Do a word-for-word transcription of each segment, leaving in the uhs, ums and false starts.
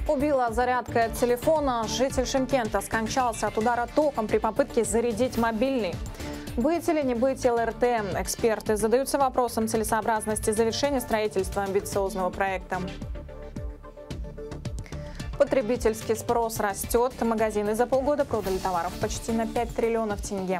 Убила зарядкой от телефона. Житель Шымкента скончался от удара током при попытке зарядить мобильный. Быть или не быть ЛРТ? Эксперты задаются вопросом целесообразности завершения строительства амбициозного проекта. Потребительский спрос растет. Магазины за полгода продали товаров почти на пять триллионов тенге.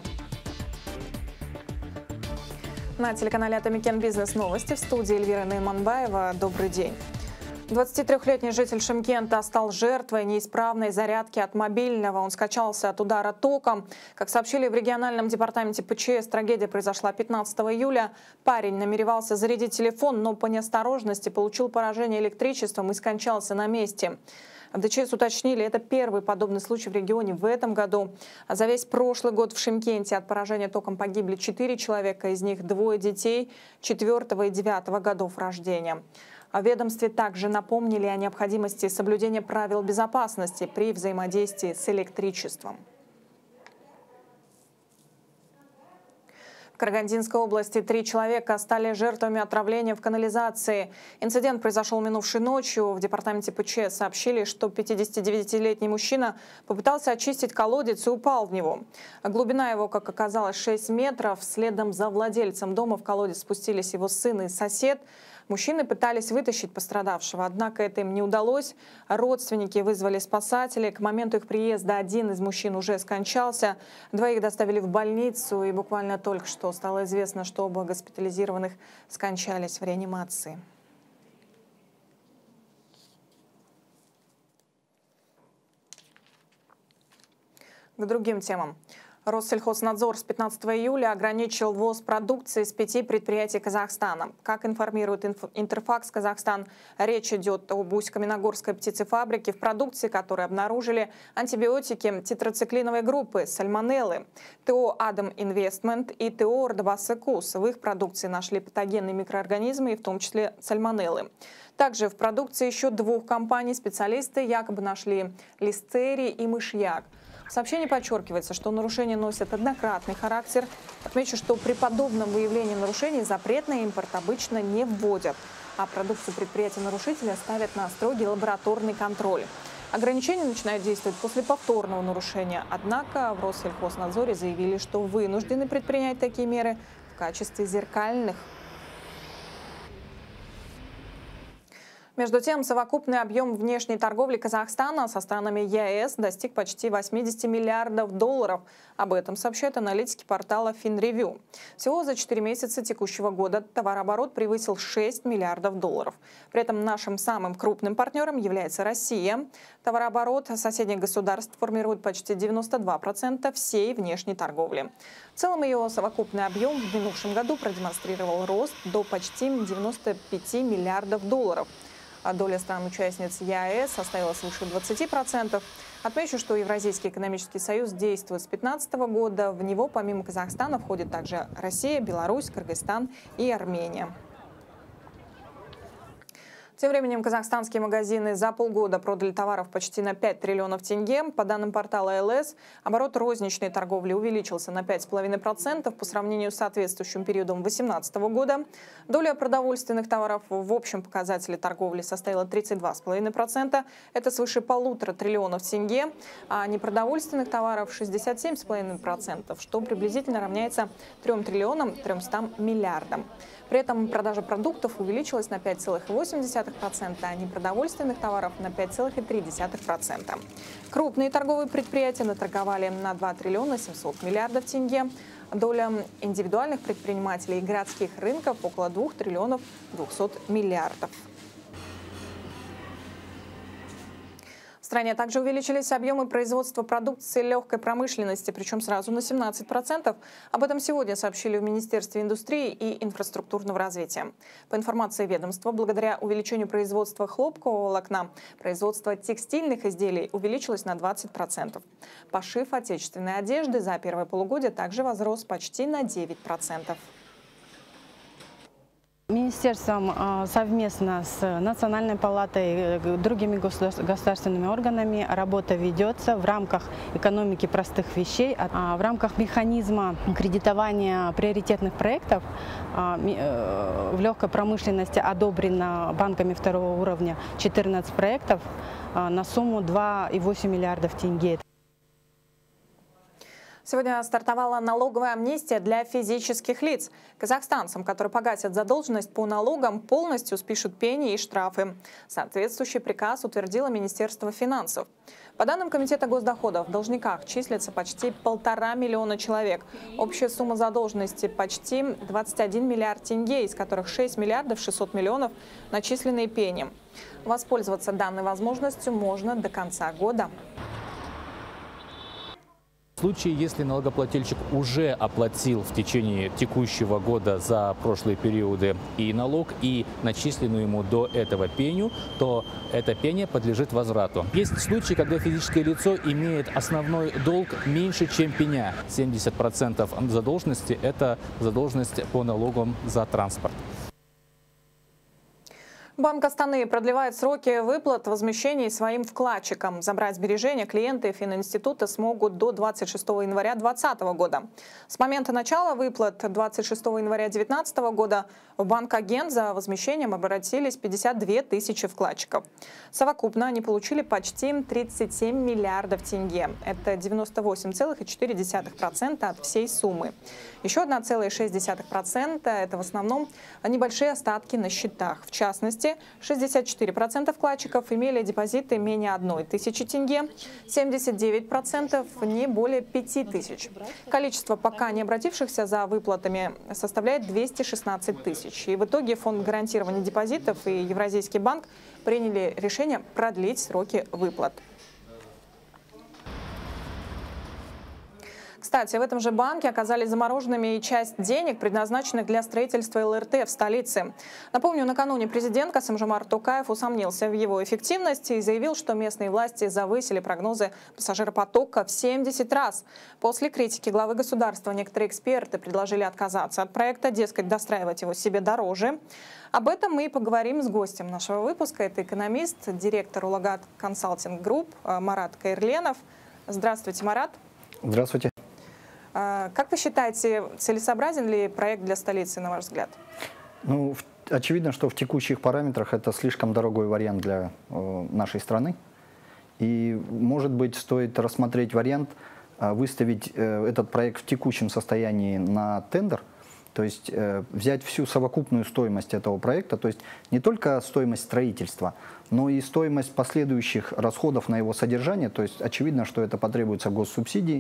На телеканале Атамекен Бизнес Новости, в студии Эльвира Найманбаева. Добрый день. двадцатитрёхлетний житель Шымкента стал жертвой неисправной зарядки от мобильного. Он скончался от удара током. Как сообщили в региональном департаменте ПЧС, трагедия произошла пятнадцатого июля. Парень намеревался зарядить телефон, но по неосторожности получил поражение электричеством и скончался на месте. В ДЧС уточнили, это первый подобный случай в регионе в этом году. А за весь прошлый год в Шымкенте от поражения током погибли четыре человека, из них двое детей четвёртого и девятого годов рождения. В ведомстве также напомнили о необходимости соблюдения правил безопасности при взаимодействии с электричеством. В Карагандинской области три человека стали жертвами отравления в канализации. Инцидент произошел минувшей ночью. В департаменте ПЧС сообщили, что пятидесятидевятилетний мужчина попытался очистить колодец и упал в него. Глубина его, как оказалось, шесть метров. Следом за владельцем дома в колодец спустились его сын и сосед. Мужчины пытались вытащить пострадавшего, однако это им не удалось. Родственники вызвали спасателей. К моменту их приезда один из мужчин уже скончался. Двоих доставили в больницу, и буквально только что стало известно, что оба госпитализированных скончались в реанимации. К другим темам. Россельхознадзор с пятнадцатого июля ограничил ввоз продукции с пяти предприятий Казахстана. Как информирует Интерфакс Казахстан, речь идет об Усть-Каменогорской птицефабрике, в продукции которой обнаружили антибиотики тетрациклиновой группы сальмонеллы. ТО «Адам Инвестмент» и ТО «Ордобасекус». В их продукции нашли патогенные микроорганизмы, в том числе сальмонеллы. Также в продукции еще двух компаний специалисты якобы нашли листерий и мышьяк. В сообщении подчеркивается, что нарушения носят однократный характер. Отмечу, что при подобном выявлении нарушений запрет на импорт обычно не вводят, а продукцию предприятия-нарушителя ставят на строгий лабораторный контроль. Ограничения начинают действовать после повторного нарушения. Однако в Россельхознадзоре заявили, что вынуждены предпринять такие меры в качестве зеркальных. Между тем, совокупный объем внешней торговли Казахстана со странами ЕАЭС достиг почти восьмидесяти миллиардов долларов. Об этом сообщают аналитики портала Финревью. Всего за четыре месяца текущего года товарооборот превысил шесть миллиардов долларов. При этом нашим самым крупным партнером является Россия. Товарооборот соседних государств формирует почти девяносто два процента всей внешней торговли. В целом ее совокупный объем в минувшем году продемонстрировал рост до почти девяноста пяти миллиардов долларов. А доля стран-участниц ЕАЭС составила свыше двадцати процентов. Отмечу, что Евразийский экономический союз действует с две тысячи пятнадцатого года. В него помимо Казахстана входят также Россия, Беларусь, Кыргызстан и Армения. Тем временем казахстанские магазины за полгода продали товаров почти на пять триллионов тенге. По данным портала ЛС, оборот розничной торговли увеличился на пять целых пять десятых процента по сравнению с соответствующим периодом две тысячи восемнадцатого года. Доля продовольственных товаров в общем показателе торговли составила тридцать два целых пять десятых процента. Это свыше полутора триллионов тенге, а непродовольственных товаров шестьдесят семь целых пять десятых процента, что приблизительно равняется трём триллионам трёмстам миллиардам. При этом продажа продуктов увеличилась на пять целых восемь десятых процента, а непродовольственных товаров на пять целых три десятых процента. Крупные торговые предприятия наторговали на два триллиона семьсот миллиардов тенге. Доля индивидуальных предпринимателей и городских рынков около двух триллионов двухсот миллиардов. В стране также увеличились объемы производства продукции легкой промышленности, причем сразу на семнадцать процентов. Об этом сегодня сообщили в Министерстве индустрии и инфраструктурного развития. По информации ведомства, благодаря увеличению производства хлопкового волокна, производство текстильных изделий увеличилось на двадцать процентов. Пошив отечественной одежды за первое полугодие также возрос почти на девять процентов. министерством совместно с Национальной палатой и другими государственными органами работа ведется в рамках экономики простых вещей, в рамках механизма кредитования приоритетных проектов. В легкой промышленности одобрено банками второго уровня четырнадцать проектов на сумму два и восемь миллиардов тенге. Сегодня стартовала налоговая амнистия для физических лиц. Казахстанцам, которые погасят задолженность по налогам, полностью спишут пени и штрафы. Соответствующий приказ утвердило Министерство финансов. По данным Комитета госдоходов, в должниках числится почти полтора миллиона человек. Общая сумма задолженности почти двадцать один миллиард тенге, из которых шесть миллиардов шестьсот миллионов начисленные пени. Воспользоваться данной возможностью можно до конца года. В случае, если налогоплательщик уже оплатил в течение текущего года за прошлые периоды и налог, и начисленную ему до этого пеню, то эта пеня подлежит возврату. Есть случаи, когда физическое лицо имеет основной долг меньше, чем пеня. семьдесят процентов задолженности – это задолженность по налогам за транспорт. Банк Астаны продлевает сроки выплат возмещений своим вкладчикам. Забрать сбережения клиенты фининститута смогут до двадцать шестого января две тысячи двадцатого года. С момента начала выплат двадцать шестого января две тысячи девятнадцатого года в банк-агент за возмещением обратились пятьдесят две тысячи вкладчиков. Совокупно они получили почти тридцать семь миллиардов тенге. Это девяносто восемь целых четыре десятых процента от всей суммы. Еще одна целая шесть десятых процента – это в основном небольшие остатки на счетах. В частности, шестьдесят четыре процента вкладчиков имели депозиты менее одной тысячи тенге, семьдесят девять процентов не более пяти тысяч. Количество пока не обратившихся за выплатами составляет двести шестнадцать тысяч. И в итоге Фонд гарантирования депозитов и Евразийский банк приняли решение продлить сроки выплат. Кстати, в этом же банке оказались замороженными и часть денег, предназначенных для строительства ЛРТ в столице. Напомню, накануне президент Касым-Жомарт Токаев усомнился в его эффективности и заявил, что местные власти завысили прогнозы пассажиропотока в семьдесят раз. После критики главы государства некоторые эксперты предложили отказаться от проекта, дескать, достраивать его себе дороже. Об этом мы и поговорим с гостем нашего выпуска. Это экономист, директор Улагат Консалтинг Групп Марат Каирленов. Здравствуйте, Марат. Здравствуйте. Как вы считаете, целесообразен ли проект для столицы, на ваш взгляд? Ну, очевидно, что в текущих параметрах это слишком дорогой вариант для э, нашей страны. И, может быть, стоит рассмотреть вариант э, выставить э, этот проект в текущем состоянии на тендер, то есть э, взять всю совокупную стоимость этого проекта, то есть не только стоимость строительства, но и стоимость последующих расходов на его содержание, то есть очевидно, что это потребуется госсубсидии.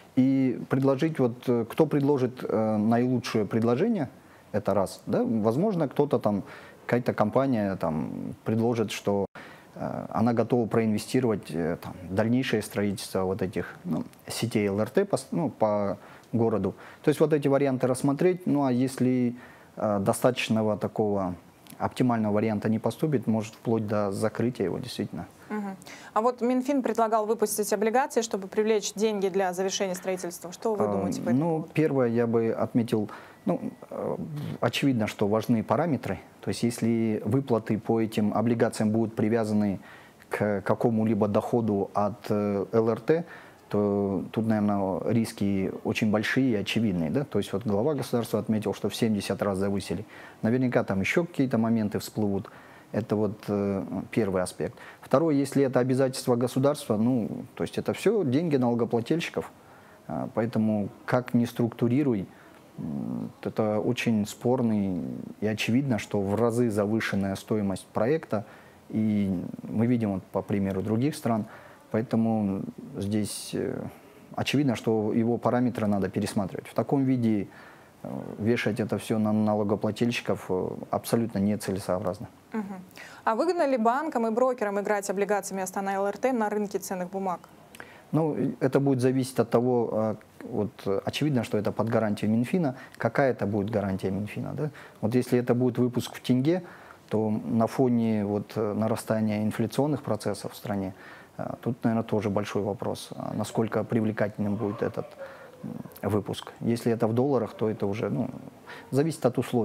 И предложить, вот, кто предложит э, наилучшее предложение, это раз, да, возможно, кто-то там, какая-то компания там предложит, что э, она готова проинвестировать э, там, в дальнейшее строительство вот этих ну, сетей ЛРТ по, ну, по городу. То есть вот эти варианты рассмотреть, ну а если э, достаточного такого оптимального варианта не поступит, может вплоть до закрытия его действительно. Угу. А вот Минфин предлагал выпустить облигации, чтобы привлечь деньги для завершения строительства. Что вы думаете по этому Ну, поводу? первое, я бы отметил, ну, очевидно, что важны параметры. То есть если выплаты по этим облигациям будут привязаны к какому-либо доходу от ЛРТ, то тут, наверное, риски очень большие и очевидные. Да? То есть вот глава государства отметил, что в семьдесят раз завысили. Наверняка там еще какие-то моменты всплывут. Это вот э, первый аспект. Второй, если это обязательство государства, ну, то есть это все деньги налогоплательщиков. Э, поэтому как ни структурируй, э, это очень спорный и очевидно, что в разы завышенная стоимость проекта. И мы видим вот, по примеру других стран. Поэтому здесь э, очевидно, что его параметры надо пересматривать. В таком виде э, вешать это все на налогоплательщиков э, абсолютно нецелесообразно. Угу. А выгодно ли банкам и брокерам играть облигациями Астана ЛРТ на рынке ценных бумаг? Ну, это будет зависеть от того, э, вот очевидно, что это под гарантию Минфина. Какая это будет гарантия Минфина? Да? Вот если это будет выпуск в тенге, то на фоне вот, нарастания инфляционных процессов в стране, тут, наверное, тоже большой вопрос, насколько привлекательным будет этот выпуск. Если это в долларах, то это уже ну, зависит от условий.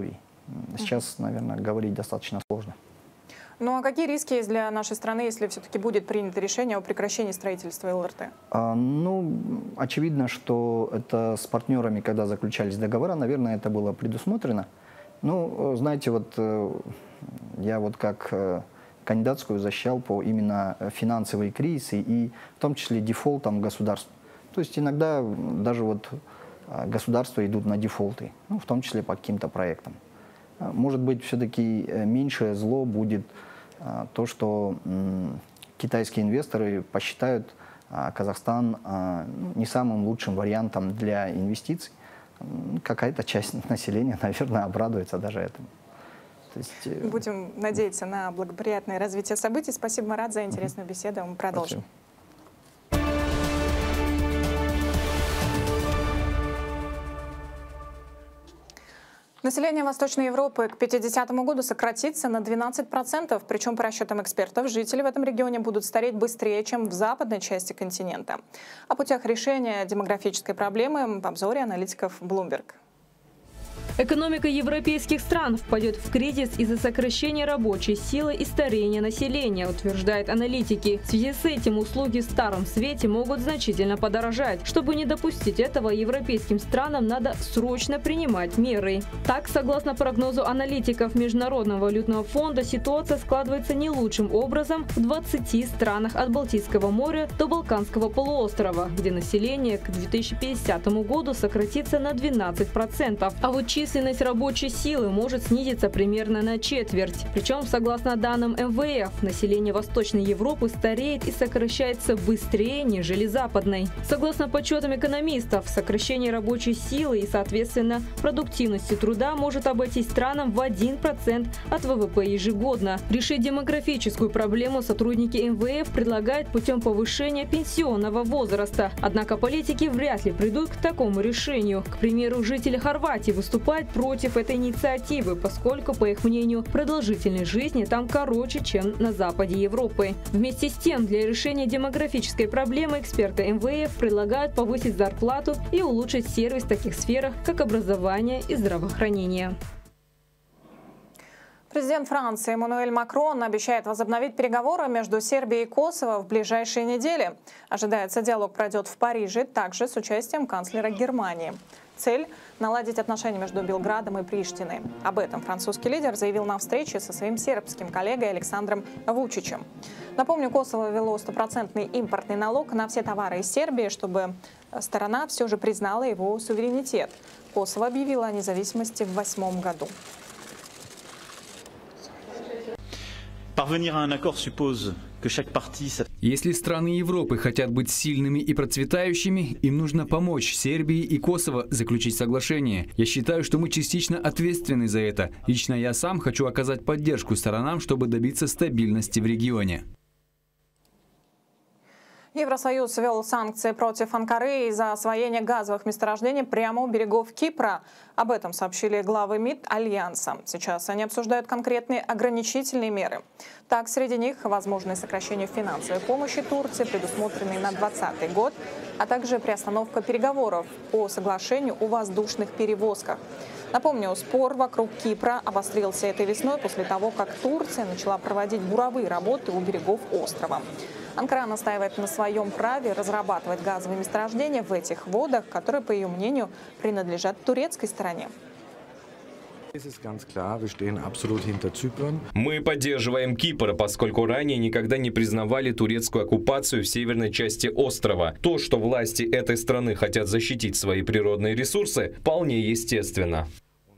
Сейчас, наверное, говорить достаточно сложно. Ну а какие риски есть для нашей страны, если все-таки будет принято решение о прекращении строительства ЛРТ? А, ну, очевидно, что это с партнерами, когда заключались договора, наверное, это было предусмотрено. Ну, знаете, вот я вот как кандидатскую защищал по именно финансовые кризисы и в том числе дефолтам государств. То есть иногда даже вот государства идут на дефолты, ну, в том числе по каким-то проектам. Может быть, все-таки меньшее зло будет то, что китайские инвесторы посчитают Казахстан не самым лучшим вариантом для инвестиций. Какая-то часть населения, наверное, обрадуется даже этому. То есть... Будем надеяться на благоприятное развитие событий. Спасибо, Марат, за интересную беседу. Мы продолжим. Спасибо. Население Восточной Европы к пятидесятому году сократится на двенадцать процентов, причем по расчетам экспертов жители в этом регионе будут стареть быстрее, чем в западной части континента. О путях решения демографической проблемы в обзоре аналитиков Bloomberg. Экономика европейских стран впадет в кризис из-за сокращения рабочей силы и старения населения, утверждают аналитики. В связи с этим услуги в Старом Свете могут значительно подорожать. Чтобы не допустить этого, европейским странам надо срочно принимать меры. Так, согласно прогнозу аналитиков Международного валютного фонда, ситуация складывается не лучшим образом в двадцати странах от Балтийского моря до Балканского полуострова, где население к две тысячи пятидесятому году сократится на двенадцать процентов. А вот численность рабочей силы может снизиться примерно на четверть. Причем, согласно данным эм вэ эф, население Восточной Европы стареет и сокращается быстрее, нежели западной. Согласно подсчетам экономистов, сокращение рабочей силы и, соответственно, продуктивности труда может обойтись странам в один процент от вэ вэ пэ ежегодно. Решить демографическую проблему сотрудники эм вэ эф предлагают путем повышения пенсионного возраста. Однако политики вряд ли придут к такому решению. К примеру, жители Хорватии выступают против этой инициативы, поскольку, по их мнению, продолжительность жизни там короче, чем на западе Европы. Вместе с тем, для решения демографической проблемы эксперты эм вэ эф предлагают повысить зарплату и улучшить сервис в таких сферах, как образование и здравоохранение. Президент Франции Эммануэль Макрон обещает возобновить переговоры между Сербией и Косово в ближайшие недели. Ожидается, диалог пройдет в Париже, также с участием канцлера Германии. Цель – наладить отношения между Белградом и Приштиной. Об этом французский лидер заявил на встрече со своим сербским коллегой Александром Вучичем. Напомню, Косово ввело стопроцентный импортный налог на все товары из Сербии, чтобы сторона все же признала его суверенитет. Косово объявило о независимости в восьмом году. Если страны Европы хотят быть сильными и процветающими, им нужно помочь Сербии и Косово заключить соглашение. Я считаю, что мы частично ответственны за это. Лично я сам хочу оказать поддержку сторонам, чтобы добиться стабильности в регионе. Евросоюз ввел санкции против Анкары из-за освоения газовых месторождений прямо у берегов Кипра. Об этом сообщили главы МИД Альянса. Сейчас они обсуждают конкретные ограничительные меры. Так, среди них возможное сокращение финансовой помощи Турции, предусмотренной на двадцатый год, а также приостановка переговоров по соглашению о воздушных перевозках. Напомню, спор вокруг Кипра обострился этой весной после того, как Турция начала проводить буровые работы у берегов острова. Анкара настаивает на своем праве разрабатывать газовые месторождения в этих водах, которые, по ее мнению, принадлежат турецкой стороне. Мы поддерживаем Кипр, поскольку ранее никогда не признавали турецкую оккупацию в северной части острова. То, что власти этой страны хотят защитить свои природные ресурсы, вполне естественно.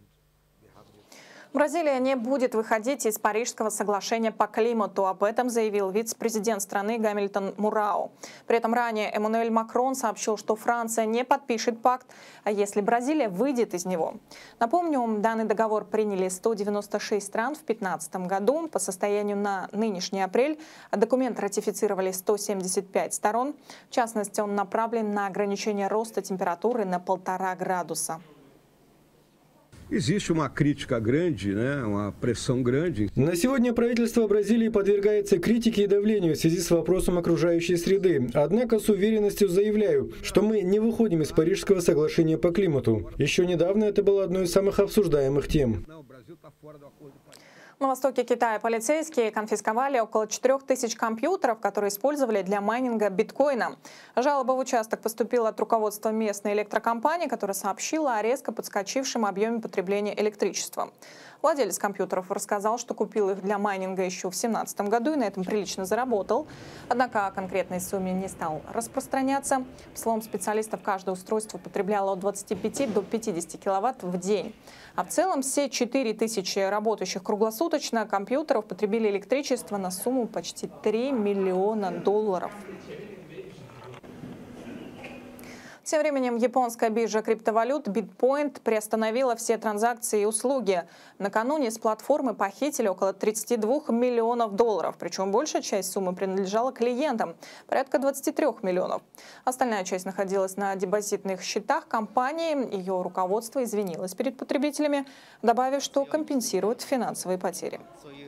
Бразилия не будет выходить из Парижского соглашения по климату. Об этом заявил вице-президент страны Гамильтон Мурау. При этом ранее Эммануэль Макрон сообщил, что Франция не подпишет пакт, а если Бразилия выйдет из него. Напомню, данный договор приняли сто девяносто шесть стран в две тысячи пятнадцатом году. По состоянию на нынешний апрель документ ратифицировали сто семьдесят пять сторон. В частности, он направлен на ограничение роста температуры на полтора градуса. Existe uma crítica grande, né, uma pressão grande. На сегодня правительство Бразилии подвергается критике и давлению в связи с вопросом окружающей среды. Однако с уверенностью заявляю, что мы не выходим из Парижского соглашения по климату. Еще недавно это было одной из самых обсуждаемых тем. На востоке Китая полицейские конфисковали около четырёх тысяч компьютеров, которые использовали для майнинга биткоина. Жалоба в участок поступила от руководства местной электрокомпании, которая сообщила о резко подскочившем объеме потребления электричества. Владелец компьютеров рассказал, что купил их для майнинга еще в две тысячи семнадцатом году и на этом прилично заработал. Однако о конкретной сумме не стал распространяться. По словам специалистов, каждое устройство потребляло от двадцати пяти до пятидесяти киловатт в день. А в целом все четыре тысячи работающих круглосуточно компьютеров потребили электричество на сумму почти три миллиона долларов. Тем временем японская биржа криптовалют Bitpoint приостановила все транзакции и услуги. Накануне с платформы похитили около тридцати двух миллионов долларов, причем большая часть суммы принадлежала клиентам – порядка двадцати трёх миллионов. Остальная часть находилась на депозитных счетах компании. Ее руководство извинилось перед потребителями, добавив, что компенсирует финансовые потери.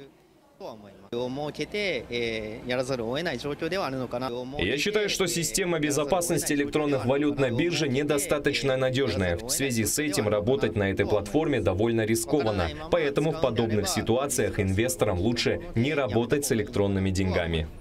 Я считаю, что система безопасности электронных валют на бирже недостаточно надежная. В связи с этим работать на этой платформе довольно рискованно. Поэтому в подобных ситуациях инвесторам лучше не работать с электронными деньгами.